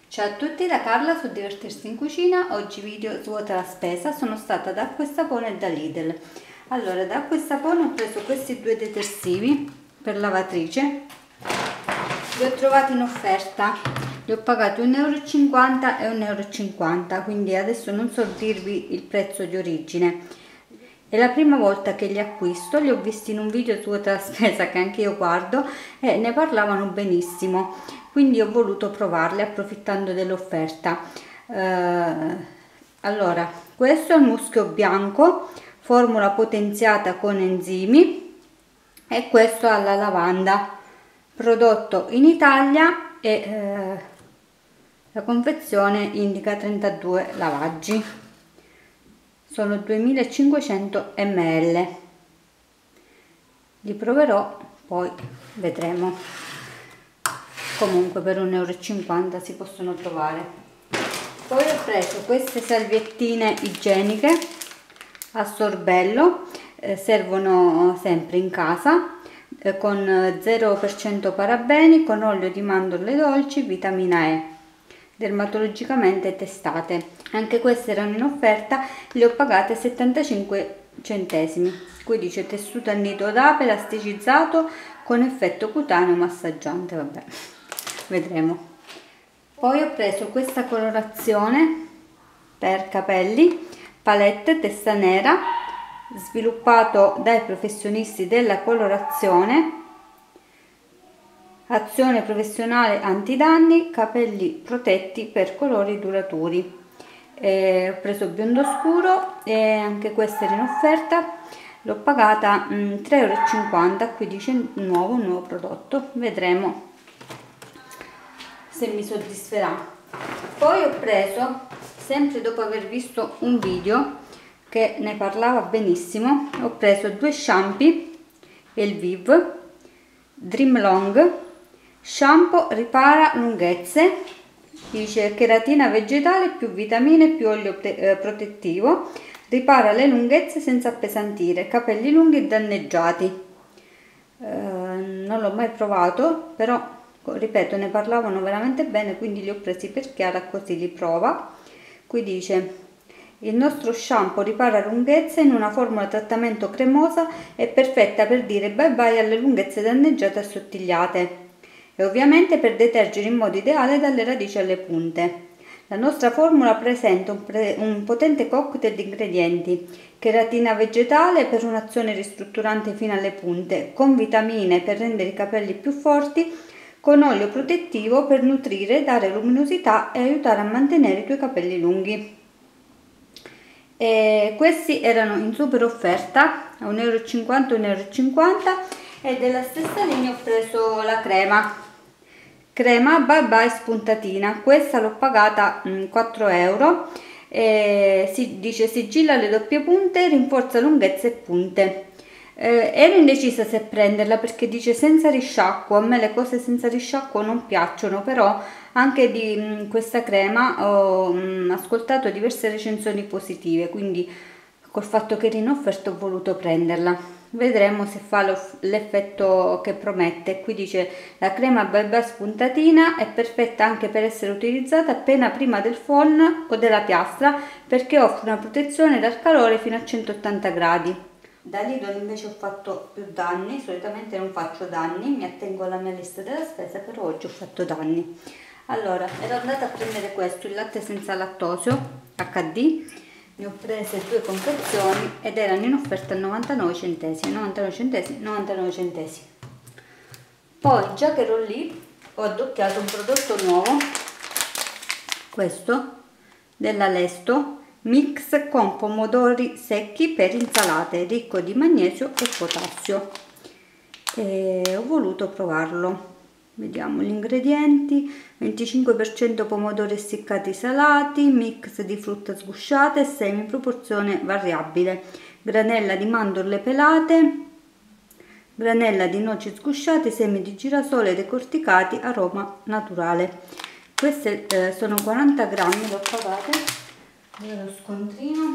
Ciao a tutti, da Carla su Divertirsi in Cucina. Oggi video svuota la spesa. Sono stata da Acquistapone e da Lidl. Allora, da Acquistapone ho preso questi due detersivi per lavatrice. Li ho trovati in offerta, li ho pagati 1,50 € e 1,50 €, quindi adesso non so dirvi il prezzo di origine. È la prima volta che li acquisto, li ho visti in un video svuota la spesa che anche io guardo e ne parlavano benissimo, quindi ho voluto provarli approfittando dell'offerta. Allora, questo è il muschio bianco, formula potenziata con enzimi, e questo alla lavanda, prodotto in Italia, e la confezione indica 32 lavaggi. Sono 2500 ml. Li proverò, poi vedremo. Comunque per 1,50 € si possono trovare. Poi ho preso queste salviettine igieniche a sorbello, servono sempre in casa, con 0% parabeni, con olio di mandorle dolci, vitamina E, dermatologicamente testate. Anche queste erano in offerta, le ho pagate 75 centesimi. Qui dice tessuto annito d'ape elasticizzato con effetto cutaneo massaggiante, vabbè, vedremo. Poi ho preso questa colorazione per capelli, palette testa nera, sviluppato dai professionisti della colorazione. Azione professionale antidanni, capelli protetti per colori duraturi. Ho preso biondo scuro e anche questa era in offerta, l'ho pagata 3,50 €. Qui dice un nuovo prodotto, vedremo se mi soddisferà. Poi ho preso, sempre dopo aver visto un video che ne parlava benissimo, ho preso due shampoo Elvive Dream Long. Shampoo ripara lunghezze, dice cheratina vegetale più vitamine più olio protettivo, ripara le lunghezze senza appesantire, capelli lunghi e danneggiati. Non l'ho mai provato, però ripeto, ne parlavano veramente bene, quindi li ho presi per Chiara, così li prova. Qui dice: il nostro shampoo ripara lunghezze in una formula trattamento cremosa, è perfetta per dire bye bye alle lunghezze danneggiate e assottigliate, e ovviamente per detergere in modo ideale dalle radici alle punte. La nostra formula presenta un potente cocktail di ingredienti: cheratina vegetale per un'azione ristrutturante fino alle punte, con vitamine per rendere i capelli più forti, con olio protettivo per nutrire, dare luminosità e aiutare a mantenere i tuoi capelli lunghi. E questi erano in super offerta a 1,50 €, 1,50 €, e della stessa linea ho preso la crema Bye Bye spuntatina. Questa l'ho pagata 4 €, e si dice sigilla le doppie punte, rinforza lunghezze e punte. Ero indecisa se prenderla perché dice senza risciacquo. A me le cose senza risciacquo non piacciono, però anche di questa crema ho ascoltato diverse recensioni positive, quindi col fatto che era in offerta ho voluto prenderla. Vedremo se fa l'effetto che promette. Qui dice la crema Bye Bye spuntatina è perfetta anche per essere utilizzata appena prima del phon o della piastra, perché offre una protezione dal calore fino a 180 gradi. Da Lidl invece ho fatto più danni, solitamente non faccio danni, mi attengo alla mia lista della spesa, però oggi ho fatto danni. Allora, ero andata a prendere questo, il latte senza lattosio HD, ne ho prese due confezioni ed erano in offerta a 99 centesimi, 99 centesimi, 99 centesimi. Poi, già che ero lì, ho addocchiato un prodotto nuovo, questo della Lesto, mix con pomodori secchi per insalate, ricco di magnesio e potassio, e ho voluto provarlo. Vediamo gli ingredienti: 25% pomodori essiccati salati, mix di frutta sgusciate e semi in proporzione variabile, granella di mandorle pelate, granella di noci sgusciate, semi di girasole decorticati, aroma naturale. Queste sono 40 grammi, le ho pagate, lo scontrino,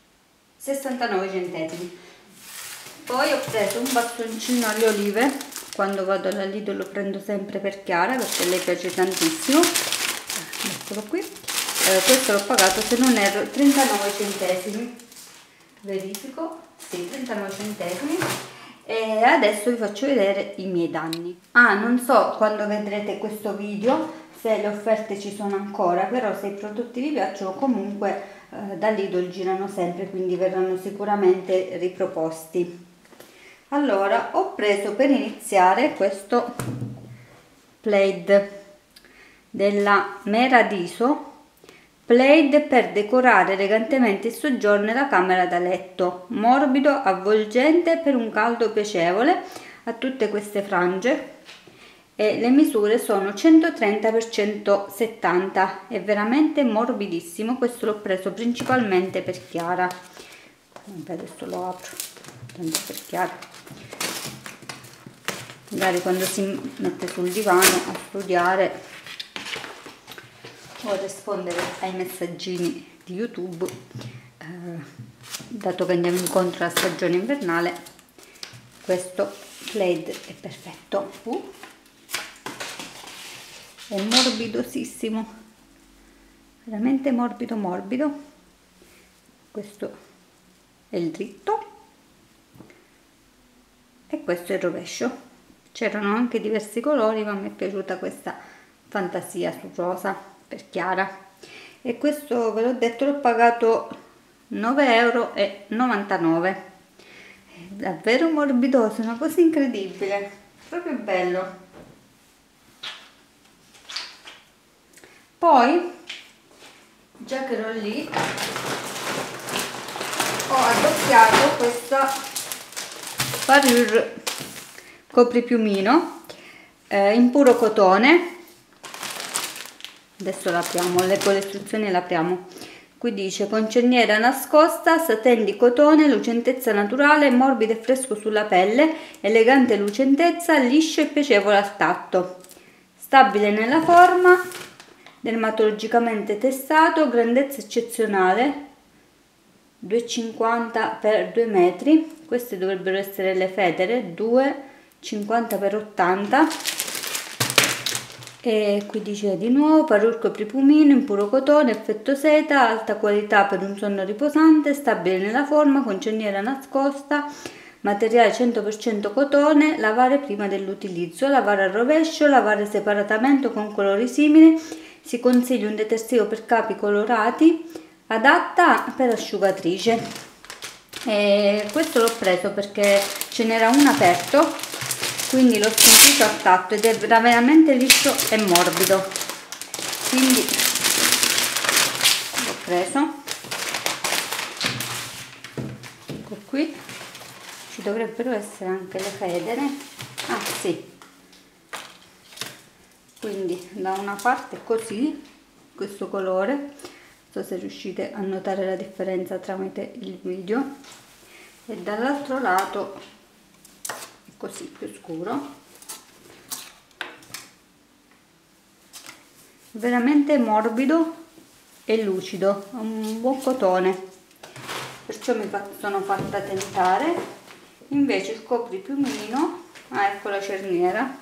69 centesimi. Poi ho preso un bastoncino alle olive quando vado alla Lidl lo prendo sempre per Chiara perché a lei piace tantissimo. Eccolo qui. Questo l'ho pagato, se non erro, 39 centesimi. Verifico, sì, 39 centesimi. E adesso vi faccio vedere i miei danni. Non so quando vedrete questo video se le offerte ci sono ancora, però se i prodotti vi piacciono comunque da Lidl girano sempre, quindi verranno sicuramente riproposti. Allora, ho preso per iniziare questo plaid della Meradiso, plaid per decorare elegantemente il soggiorno e la camera da letto, morbido, avvolgente per un caldo piacevole, a tutte queste frange, e le misure sono 130 x 170, è veramente morbidissimo. Questo l'ho preso principalmente per Chiara. Adesso lo apro, tanto per Chiara, magari quando si mette sul divano a studiare o rispondere ai messaggini di YouTube, dato che andiamo incontro alla stagione invernale, questo plaid è perfetto. È morbidosissimo, veramente morbido morbido. Questo è il dritto e questo è il rovescio. C'erano anche diversi colori, ma mi è piaciuta questa fantasia sul rosa per Chiara. E questo, ve l'ho detto, l'ho pagato 9,99 €. È davvero morbidoso, una cosa incredibile, proprio bello. Poi, già che ero lì, ho addocchiato questa Parure copripiumino in puro cotone. Adesso l'apriamo, leggo le istruzioni e l'apriamo. Qui dice: con cerniera nascosta, satin di cotone, lucentezza naturale, morbido e fresco sulla pelle, elegante lucentezza, liscio e piacevole al tatto, stabile nella forma, dermatologicamente testato, grandezza eccezionale, 2,50 x 2 metri. Queste dovrebbero essere le federe, 2,50 x 80. E qui dice di nuovo: Parure copripumino in puro cotone, effetto seta, alta qualità per un sonno riposante, stabile nella forma, con cerniera nascosta, materiale 100% cotone, lavare prima dell'utilizzo, lavare al rovescio, lavare separatamente con colori simili. Si consiglia un detersivo per capi colorati, adatta per asciugatrice. E questo l'ho preso perché ce n'era un aperto, quindi l'ho sentito a tatto ed è veramente liscio e morbido, quindi l'ho preso. Ecco qui, ci dovrebbero essere anche le federe. Sì, quindi da una parte così, questo colore, non so se riuscite a notare la differenza tramite il video, e dall'altro lato è così, più scuro. Veramente morbido e lucido, un buon cotone, perciò mi sono fatta tentare. Invece il copripiumino, ecco la cerniera,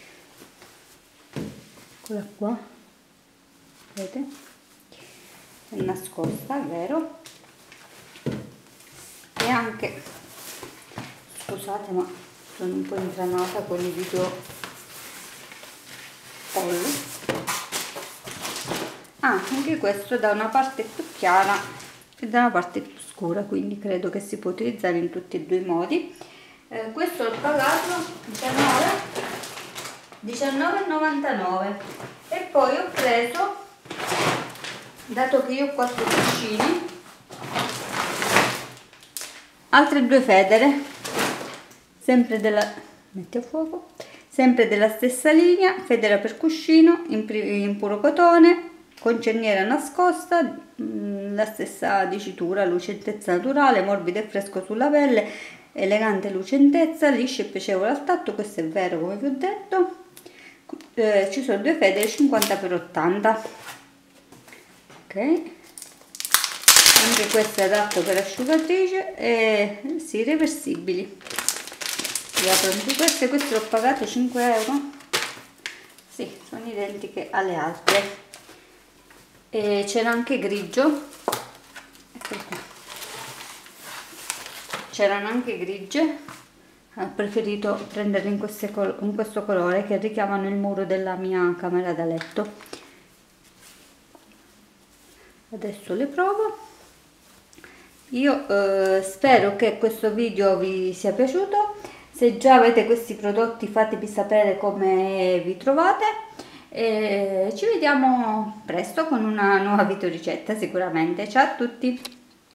eccola qua, vedete, è nascosta, è vero, e anche, scusate ma sono un po' ingranata con i video pollo. Anche questo da una parte più chiara e da una parte più scura, quindi credo che si può utilizzare in tutti e due i modi. Questo l'ho pagato 19,99 €. E poi ho preso, dato che io ho 4 cuscini, altre due federe, sempre della, metti a fuoco, sempre della stessa linea, federa per cuscino in puro cotone, con cerniera nascosta, la stessa dicitura, lucentezza naturale, morbido e fresco sulla pelle, elegante lucentezza, liscio e piacevole al tatto. Questo è vero, come vi ho detto. Ci sono due federe 50 x 80. Ok, anche questo è adatto per asciugatrice, e sì, reversibili. vi apro anche queste l'ho pagate 5 euro, sì, sono identiche alle altre. E c'era anche grigio, eccolo qua. C'erano anche grigie, ho preferito prenderle in questo colore che richiamano il muro della mia camera da letto. Adesso le provo. Io spero che questo video vi sia piaciuto. Se già avete questi prodotti fatemi sapere come vi trovate e ci vediamo presto con una nuova video ricetta sicuramente. Ciao a tutti!